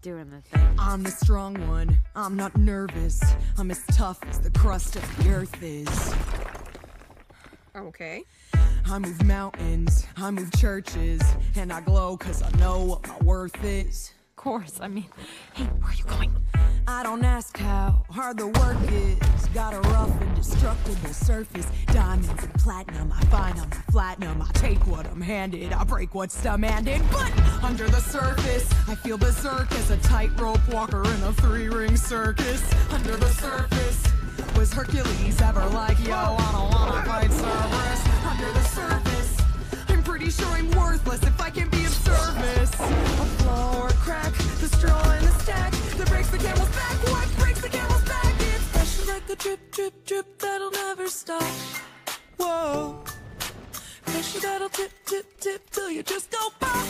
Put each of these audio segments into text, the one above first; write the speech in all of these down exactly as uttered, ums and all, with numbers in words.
doing the thing. I'm the strong one, I'm not nervous. I'm as tough as the crust of the earth is. Okay. I move mountains, I move churches, and I glow cause I know what my worth is. Of course, I mean, hey, where are you going? I don't ask how hard the work is. Got a rough, indestructible surface. Diamonds and platinum, I find I'm a platinum. I take what I'm handed, I break what's demanded. But under the surface, I feel berserk as a tightrope walker in a three-ring circus. Under the surface, was Hercules ever like, yo, I don't wanna fight Cerberus? Under the surface, I'm pretty sure I'm worthless if I can be of service. A flaw or a crack, the straw in the stack that breaks the camel's back. What breaks the camel's back? It's pressure like a drip, drip, drip that'll never stop. Whoa. Pressure that'll tip, tip, tip till you just go pop.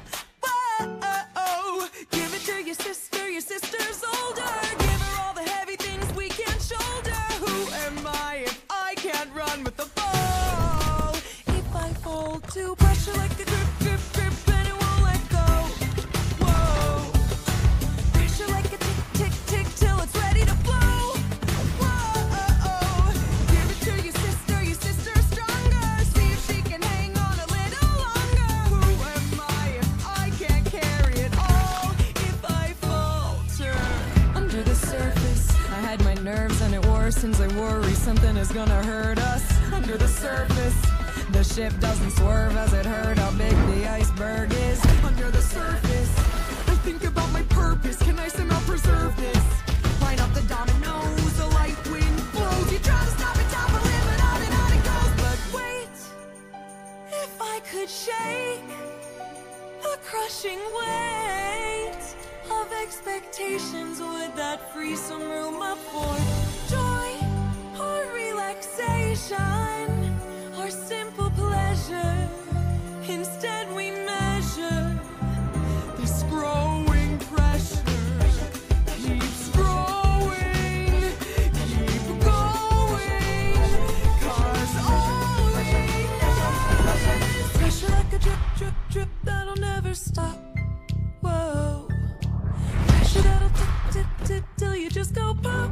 Whoa. Give it to your sister, your sister's older. Give her all the heavy things we can't shoulder. Who am I if I can't run with the ball? If I fall to pressure like a drip, drip, drip and it won't let go. Whoa. Pressure like a tick, tick, tick till it's ready to blow. Whoa. Give it to your sister, your sister's stronger. See if she can hang on a little longer. Who am I if I can't carry it all? If I falter under the surface, I hide my nerves and it worsens. I worry something is gonna hurt us. Under the surface, the ship doesn't swerve as it hurt how big the iceberg is. Under the surface, I think about my purpose. Can I somehow preserve this? Line up the dominoes, the light wind blows. You try to stop it, top of it, but on and on it goes. But wait, if I could shake the crushing weight of expectations, would that free some room up for joy or relaxation or simple pleasure? Instead we measure this growing pressure. Keeps growing, keep going, cause all we know is pressure like a drip, drip, drip that'll never stop. Whoa. Pressure that'll tip, tip, tip till you just go pop.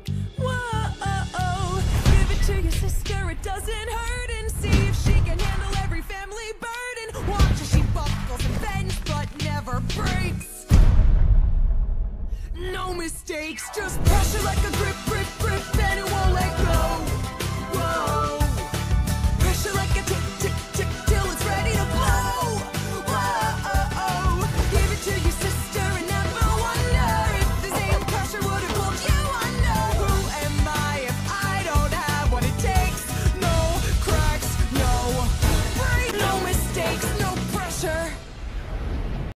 Whoa. Give it to your sister, it doesn't hurt, and see if she can handle every family burden. Watch as she buckles and bends but never breaks. No mistakes, just pressure like a grip, grip, grip.